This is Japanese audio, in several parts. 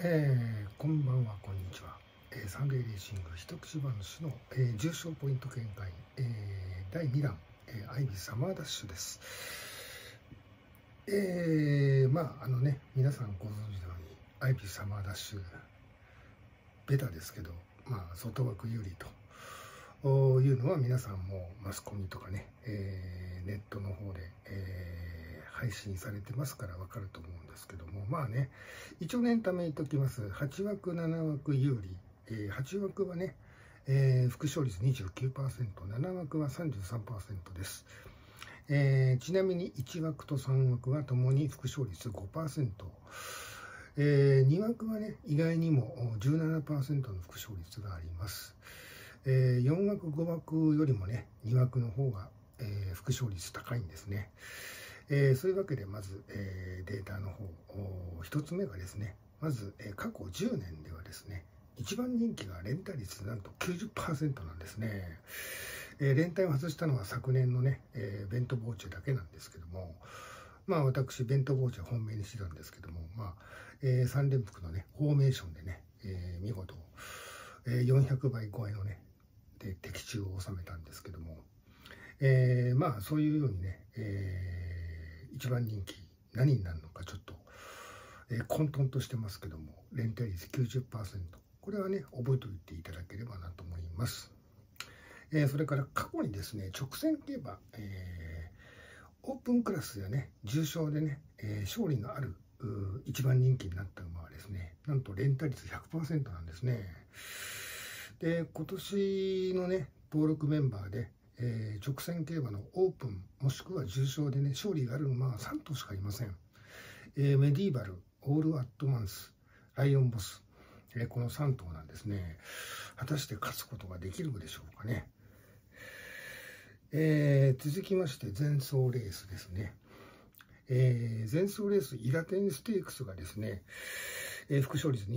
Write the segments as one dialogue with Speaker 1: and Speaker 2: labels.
Speaker 1: こんばんは、こんにちは。サンデーレーシング一口話の、重賞ポイント見解、第2弾、アイビスサマーダッシュです。皆さんご存知のように、アイビスサマーダッシュ、ベタですけど、外枠有利というのは皆さんもマスコミとかね、ネットの方で、配信されてますから分かると思うんですけども、一応念ため言っておきます。8枠、7枠有利、8枠はね、副勝率 29%、7枠は 33% です。ちなみに1枠と3枠はともに副勝率 5%、2枠はね、意外にも 17% の副勝率があります。4枠、5枠よりもね、2枠の方が、副勝率高いんですね。そういうわけで、まず、データの方、1つ目がですね、まず、過去10年ではですね、一番人気が連帯率なんと 90% なんですね。連帯を外したのは昨年のね、ベントボーチェだけなんですけども、私、ベントボーチェ本命にしてたんですけども、3連複のね、フォーメーションでね、見事、400倍超えのね、で的中を収めたんですけども、そういうようにね、一番人気何になるのかちょっと、混沌としてますけども、連帯率 90%、これはね覚えておいていただければなと思います。それから過去にですね、直線競馬、オープンクラスやね、重賞でね、勝利のある一番人気になった馬はですね、なんと連帯率 100% なんですね。で、今年のね、登録メンバーで、直線競馬のオープンもしくは重賞でね、勝利がある馬は3頭しかいません。メディーバル、オールアットマンス、ライオンボス、この3頭なんですね。果たして勝つことができるのでしょうかね。続きまして前走レースですね。前走レースイラテンステークスがですね、副勝率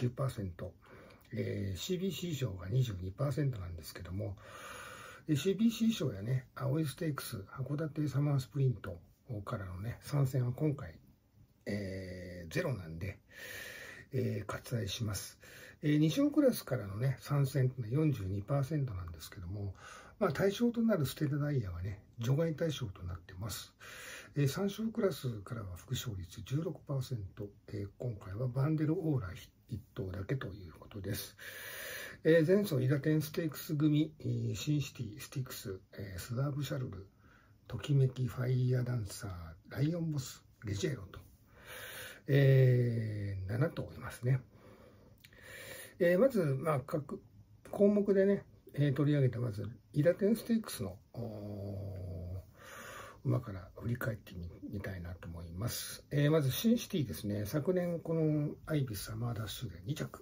Speaker 1: 29%、CBC 賞が 22% なんですけども、CBC 賞やね、青いステークス、函館サマースプリントからのね、参戦は今回、ゼロなんで、割愛します。2勝クラスからのね、参戦というのは 42% なんですけども、対象となるステラダイヤはね、除外対象となってます。3勝クラスからは副勝率 16%、今回はバンデルオーラ1頭だけということです。前走イラテンステークス組、シンシティ、スティクス、スワーブシャルル、ときめきファイヤーダンサー、ライオンボス、レジェロと、7頭いますね。まず、各項目でね、取り上げたまずイラテンステークスの馬から振り返ってみたいなと思います。まずシンシティですね。昨年このアイビスサマーダッシュで2着。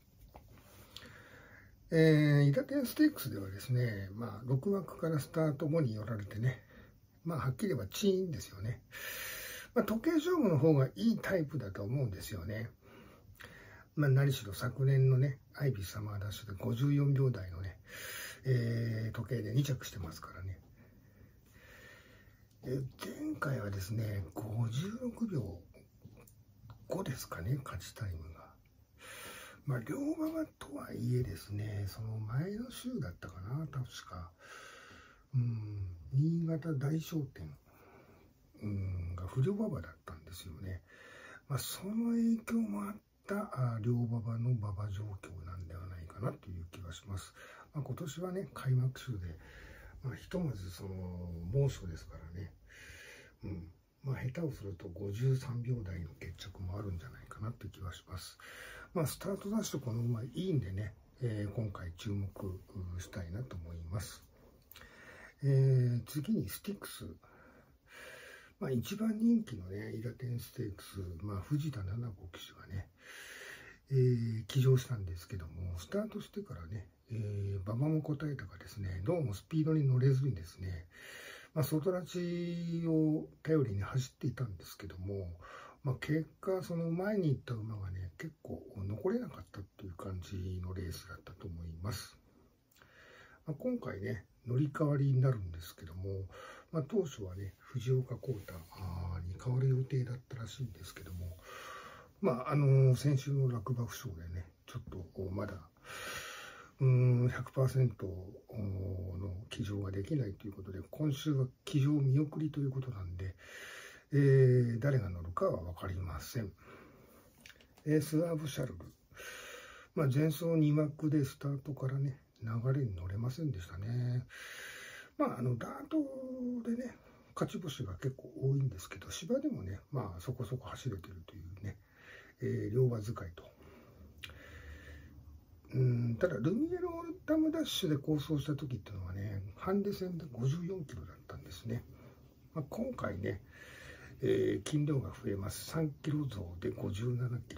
Speaker 1: イラテンステークスではですね、6枠からスタート後に寄られてね、はっきり言えばチーンですよね。時計勝負の方がいいタイプだと思うんですよね。何しろ昨年のね、アイビスサマーダッシュで54秒台のね、時計で2着してますからね。前回はですね、56秒5ですかね、勝ちタイムが。両馬場とはいえですね、その前の週だったかな、確か。新潟大商店が不良馬場だったんですよね。その影響もあった両馬場の馬場状況なんではないかなという気がします。今年はね、開幕週で、ひとまずその猛暑ですからね、下手をすると53秒台の決着もあるんじゃないかなという気がします。スタートダッシュこの馬いいんでね、今回注目したいなと思います。次にスティックス。一番人気のね、イラテンステークス、藤田七子騎手がね、騎乗したんですけども、スタートしてからね、馬場も答えたがですね、どうもスピードに乗れずにですね、外ラチを頼りに走っていたんですけども、結果、その前に行った馬がね、結構残れなかったっていう感じのレースだったと思います。今回ね、乗り換わりになるんですけども、当初はね、藤岡浩太に変わる予定だったらしいんですけども、 先週の落馬負傷でね、ちょっとまだ100% の騎乗ができないということで、今週は騎乗見送りということなんで、誰が乗るかは分かりません。スワーブ・シャルル、前走2枠でスタートからね、流れに乗れませんでしたね。ダートでね、勝ち星が結構多いんですけど、芝でもね、そこそこ走れてるというね、両馬使いと。ただ、ルミエロダムダッシュで構想した時っていうのはね、ハンデ戦で54キロだったんですね。今回ね、斤量が増えます。3キロ増で57キロ。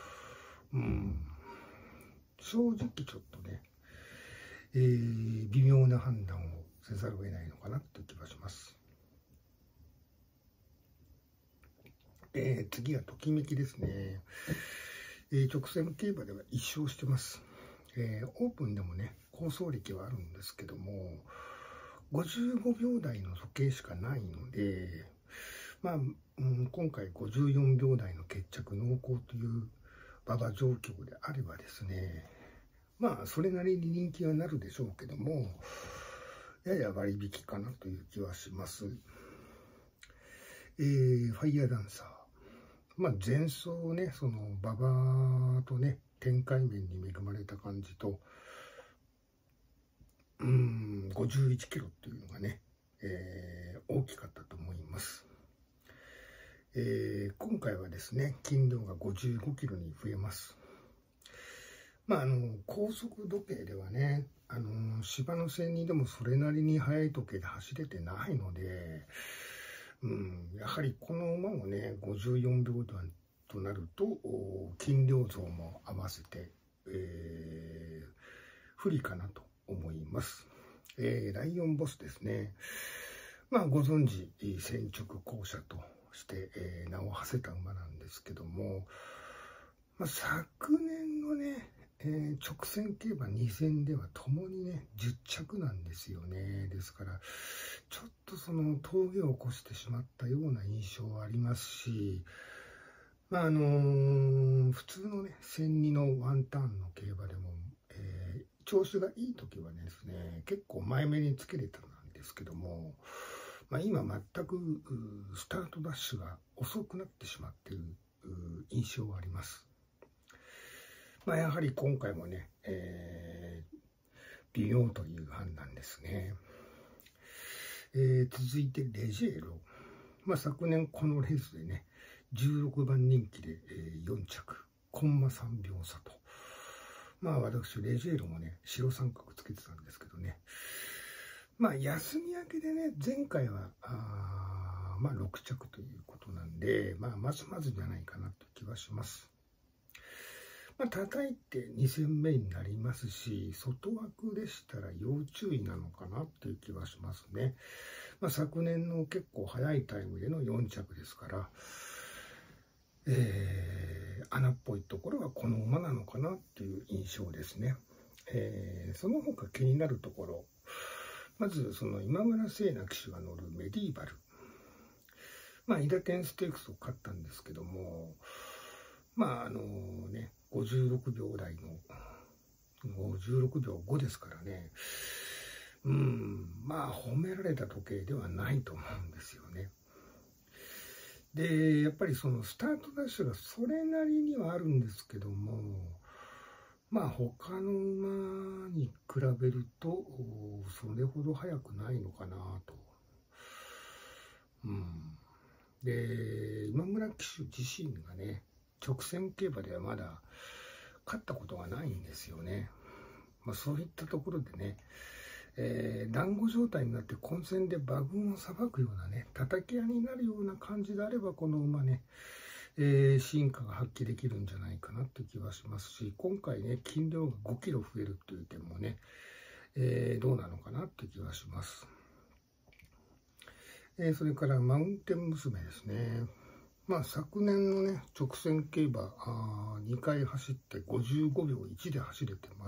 Speaker 1: 正直ちょっとね、微妙な判断をせざるを得ないのかなという気がします。次はときめきですね。直線競馬では1勝してます。オープンでもね、構想歴はあるんですけども、55秒台の時計しかないので、今回54秒台の決着濃厚という馬場状況であればですね、それなりに人気はなるでしょうけども、やや割引かなという気はします。ファイヤーダンサー。前走ね、その馬場とね、展開面に恵まれた感じと、51キロっていうのがね、大きかったと思います。今回はですね、斤量が55キロに増えます。高速時計ではね、芝の線にでもそれなりに速い時計で走れてないので、やはりこの馬もね、54秒台となると、斤量増も合わせて、不利かなと思います。ライオンボスですね。ご存知、先直後者として、名を馳せた馬なんですけども、昨年のね、直線競馬2戦ではともにね、10着なんですよね。ですから、ちょっとその峠を起こしてしまったような印象はありますし、普通のね、1002のワンターンの競馬でも、調子がいい時はですね、結構前目につけれたんですけども、今全くスタートダッシュが遅くなってしまっている印象はあります。やはり今回もね、微妙という判断ですね。続いてレジェーロ。昨年このレースでね、16番人気で、4着、コンマ3秒差と。私、レジェーロもね、白三角つけてたんですけどね。休み明けでね、前回は、6着ということなんで、まずまずじゃないかなという気はします。叩いて2戦目になりますし、外枠でしたら要注意なのかなっていう気はしますね。昨年の結構早いタイムでの4着ですから、穴っぽいところはこの馬なのかなっていう印象ですね。その他気になるところ、まずその今村聖奈騎手が乗るメディーバル。韋駄天ステークスを勝ったんですけども、56秒台の56秒5ですからね、褒められた時計ではないと思うんですよね。で、やっぱりそのスタートダッシュがそれなりにはあるんですけども、他の馬に比べるとそれほど速くないのかなと。で、今村騎手自身がね、直線競馬ではまだ勝ったことがないんですよね。そういったところでね、団子状態になって混戦で馬群をさばくようなね、叩き合いになるような感じであれば、この馬ね、進化が発揮できるんじゃないかなという気はしますし、今回ね、斤量が5キロ増えるという点もね、どうなのかなという気はします。それからマウンテン娘ですね。昨年のね、直線競馬2回走って55秒1で走れてます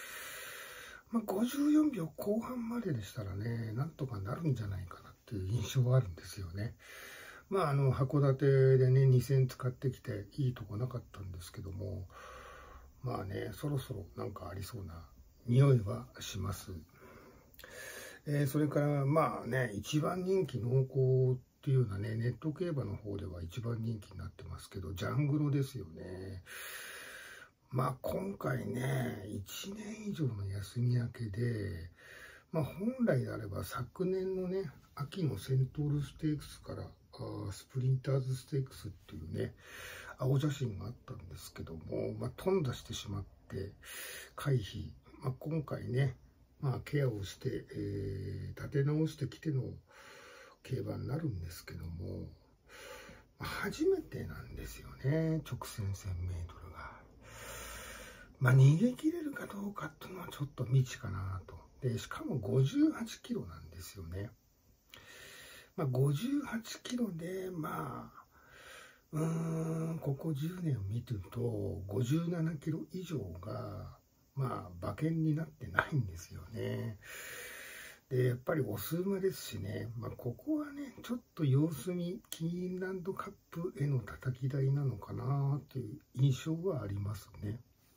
Speaker 1: 。54秒後半まででしたらね、なんとかなるんじゃないかなっていう印象があるんですよね。 函館でね、2000使ってきていいとこなかったんですけども、まあね、そろそろなんかありそうな匂いはします。それからまあね、一番人気濃厚っていうようなね、ネット競馬の方では一番人気になってますけど、ジャングロですよね。まあ今回ね、1年以上の休み明けで、まあ本来であれば昨年のね、秋のセントールステークスからスプリンターズステークスっていうね、青写真があったんですけども、まあ頓挫してしまって回避。まあ今回ね、まあケアをして、立て直してきての競馬になるんですけども、初めてなんですよね、直線1000メートルが。まあ逃げ切れるかどうかっていうのはちょっと未知かなと。で、しかも58キロなんですよね。まあ58キロで、まあ、ここ10年を見てると、57キロ以上が、まあ、馬券になってないんですよね。で、やっぱりオス馬ですしね、まあ、ここはね、ちょっと様子見、キーンランドカップへの叩き台なのかなという印象はありますね。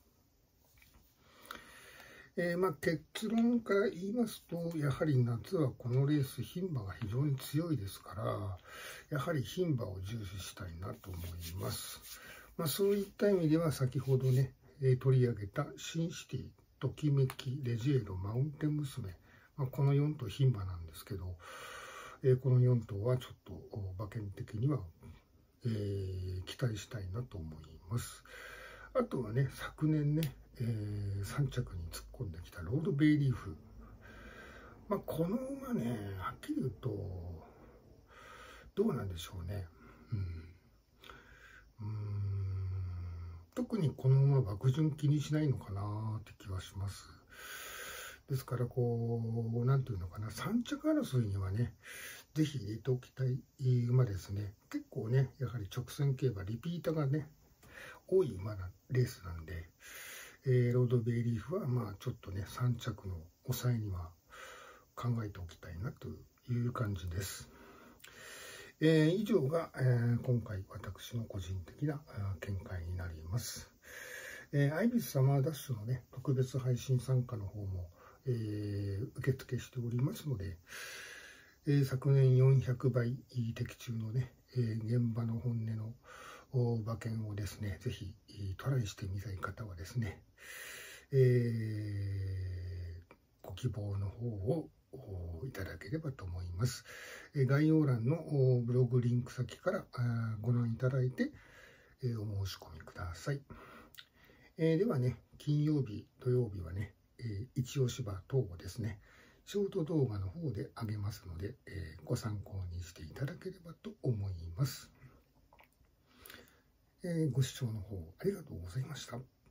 Speaker 1: まあ、結論から言いますと、やはり夏はこのレース、牝馬が非常に強いですから、やはり牝馬を重視したいなと思います。まあ、そういった意味では、先ほどね、取り上げたシンシティ、ときめき、レジェード、マウンテン娘、まあ、この4頭牝馬なんですけど、この4頭はちょっと馬券的には、期待したいなと思います。あとはね、昨年ね、3着に突っ込んできたロードベイリーフ。まあ、この馬ね、はっきり言うと、どうなんでしょうね。特にこの馬は枠順気にしないのかなって気はします。ですから、なんていうのかな、3着争いにはね、ぜひ入れておきたい馬ですね。結構ね、やはり直線競馬、リピーターがね、多い馬なレースなんで、ロードベイリーフは、まあちょっとね、3着の抑えには考えておきたいなという感じです。以上が、今回私の個人的な見解になります。アイビスサマーダッシュのね、特別配信参加の方も、受付しておりますので、昨年400倍的中のね、現場の本音の馬券をですね、ぜひトライしてみたい方はですね、ご希望の方をいただければと思います。概要欄のブログリンク先からご覧いただいてお申し込みください。ではね、金曜日、土曜日はね、一押し馬等をですね、ショート動画の方で上げますので、ご参考にしていただければと思います。ご視聴の方ありがとうございました。